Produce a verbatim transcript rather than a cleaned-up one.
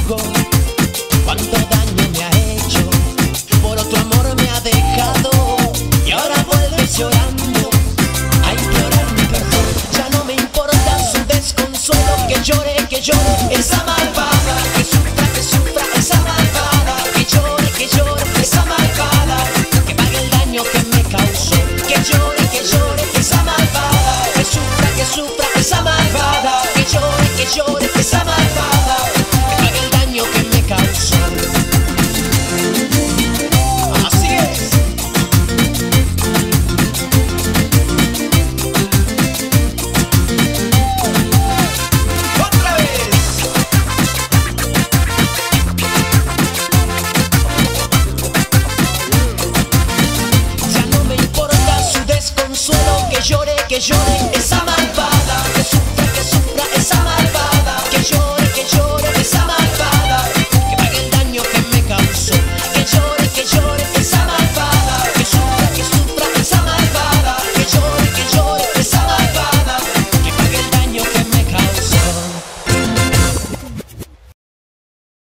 juzgo cuánto daño me ha hecho, por otro amor me ha dejado y ahora vuelves llorando a implorar mi perdón. Ya no me importa su desconsuelo, que llore, que llore esa malvada, que sufra, que sufra esa malvada, que llore, que llore esa malvada, que pague el daño que me causó, que llore, que llore esa malvada, que sufra, que sufra esa malvada, que llore, que llore esa malvada, que pague el daño que me causó. Así es. Otra vez. Ya no me importa su desconsuelo, que llore, que llore